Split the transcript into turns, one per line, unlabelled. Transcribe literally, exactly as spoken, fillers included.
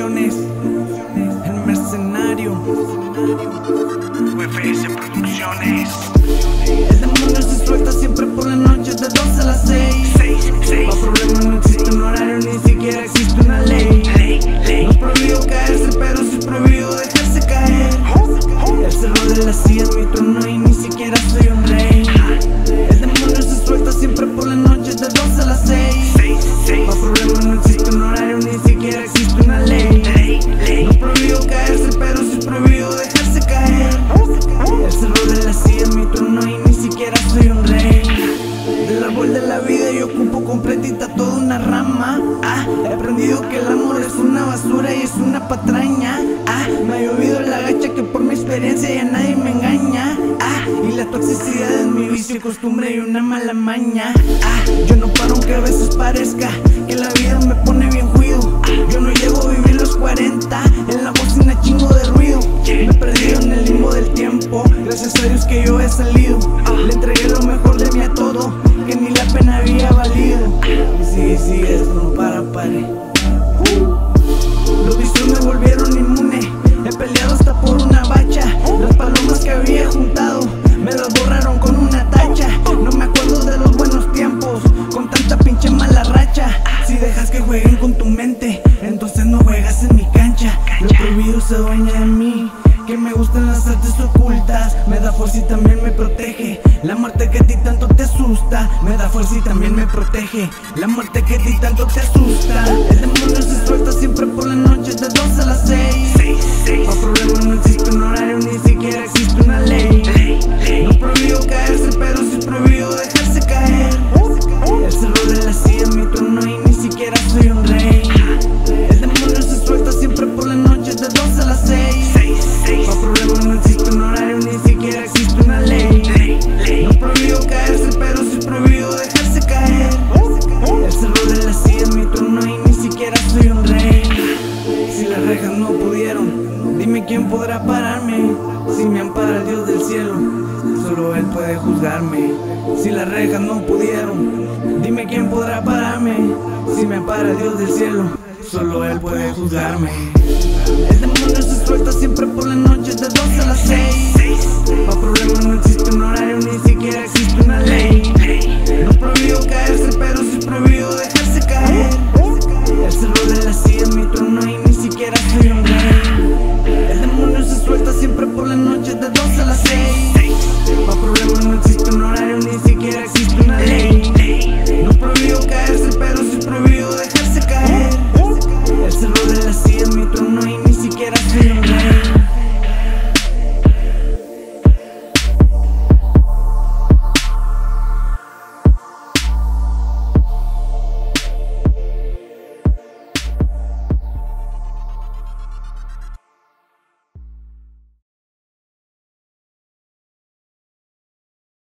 Producciones, El Mercenario, U F S Producciones. El demonio se suelta siempre por la noche de dos a las seis. Pa' problema no existe un horario, ni siquiera existe una ley. No es prohibido caerse, pero sí es prohibido dejarse caer. El cerro de la silla es mi trono y ni siquiera soy un rey. El demonio se suelta siempre por la noche de dos a las seis. Pa' problema no existe un horario, ni siquiera existe una ley. No es prohibido caerse, pero sí es prohibido dejarse caer. El cerro de la silla es mi trono y ni siquiera soy un rey. Del árbol de la vida yo ocupo completita toda una rama. Ah, he aprendido que el amor es una basura y es una patraña. Ah, me ha llovido la gacha que por mi experiencia ya nadie me engaña. Ah, y la toxicidad es mi vicio, costumbre y una mala maña. Ah, yo no paro aunque a veces parezca que la vida me pone bien juido. Yo no llego a vivir los cuarenta, en la bocina chingo de ruido. Me he perdido en el limbo del tiempo, gracias a Dios que yo he salido. Le entregué lo mejor de mí a todo, que ni la pena había valido. Y sigue, sigue, esto no para, pare. Los vicios me volvieron inmune, he peleado hasta por una bacha. Las palomas que había juntado me las borraron con una tacha. No me acuerdo de los buenos tiempos, con tanta pinche mala racha. Si dejas que jueguen con tu mente, entonces no juegas en mi cancha. Lo prohibido se dueña de mí, que me gustan las artes ocultas. Me da fuerza y también me protege. La muerte que a ti tanto te asusta, me da fuerza y también me protege. La muerte que a ti tanto te asusta. El demonio se suelta siempre por la noche de dos a las seis. Pa' problema no existe un horario, ni siquiera existe una ley. No es prohibido caerse, pero sí es prohibido dejarse caer. El cerro de la silla es mi trono y ni siquiera soy un rey. El demonio se suelta siempre por la noche de dos a las seis. Pa' problema no existe un horario, ni siquiera existe una ley. No es prohibido caerse, pero sí es prohibido dejarse caer. El cerro de la silla es mi trono y ni siquiera soy un rey. Si las rejas no pudieron, dime quién podrá pararme. Si me ampara el Dios del cielo, solo Él puede juzgarme. Si las rejas no pudieron, dime quién podrá pararme. Si me ampara el Dios del cielo, solo Él puede juzgarme. El demonio se suelta siempre por la noche de dos a las seis. Pa' problema no existe un horario, ni siquiera existe una ley. No es prohibido caerse, pero sí es prohibido dejarse caer. El cerro de la silla es mi trono y ni siquiera soy un rey. El demonio se suelta siempre por la noche de dos a las seis. Pa' problema no existe un horario, ni siquiera existe una ley.